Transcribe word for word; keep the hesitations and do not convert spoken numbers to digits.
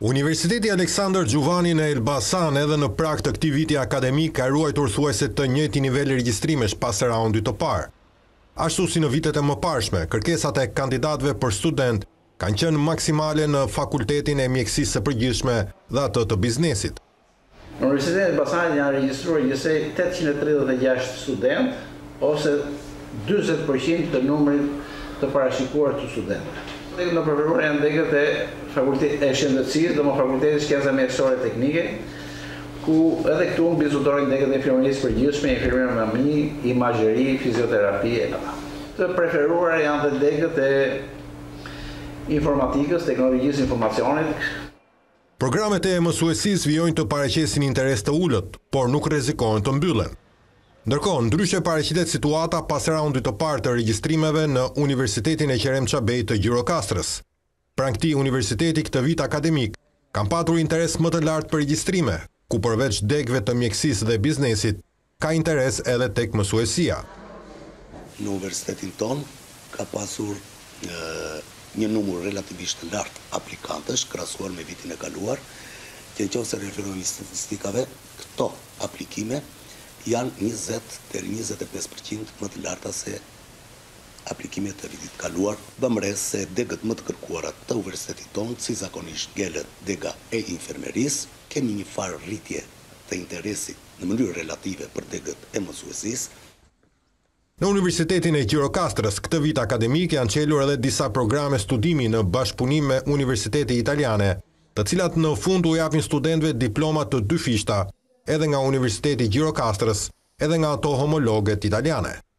Universiteti Aleksandër Xhuvani në Elbasan edhe në prag të këtij viti akademik ka ruajtur thuajse të njëjtin nivel regjistrimesh pas raundit të parë. Ashtu si në vitet e mëparshme, kërkesat e kandidatëve për student kanë qenë maksimale në Fakultetin e Mjekësisë së Përgjithshme dhe atë të biznesit. Në Universitetin e Elbasanit janë regjistruar njësej tetëqind e tridhjetë e gjashtë student ose dyzet përqind të numrit të parashikuar të studentëve. Degët në preferuar janë degët e Fakultetit e Shëndetësisë, dhe më Fakultetit e Shkenca Mjekësore Teknike, ku edhe këtu mbizotohen degët e infirmierisë përgjithshme, infirmier mami, imazheri, fizioterapi e këta. Të preferuar janë dhe degët e informatikës, teknologjisë informacionit. Programet e mësuesisë vijojnë të paraqesin interes të ulët, por nuk rrezikohen të mbyllen. Ndërkohë, ndryshe paraqitet situata pas raundit të parë të regjistrimeve në Universitetin e Qerem Çabej të Gjirokastrës. Pranë këtij universiteti këtë vit akademik kanë patur interes më të lartë për regjistrime, ku përveç degëve të mjekësisë dhe biznesit, ka interes edhe tek mësuesia. Në universitetin ton ka pasur e, një numër relativisht të lartë aplikantësh krahasuar me vitin e kaluar, që nëse referohemi statistikave, këto aplikime janë njëzet deri njëzet e pesë përqind më të larta se aplikimet të vitit kaluar, bëmres se degët më të kërkuara të universitetit tonë, si zakonisht gjelët dega e infermerisë, kemi një farë rritje të interesit në mënyrë relative për degët e mësuesisë. Në Universitetin e Gjirokastrës këtë vit akademik janë çelur edhe disa programe studimi në bashkëpunim me Universitete Italiane, të cilat në fund u japin studentëve diploma të dy fishta, edhe nga Universiteti i Gjirokastrës, edhe nga ato homologet italiane.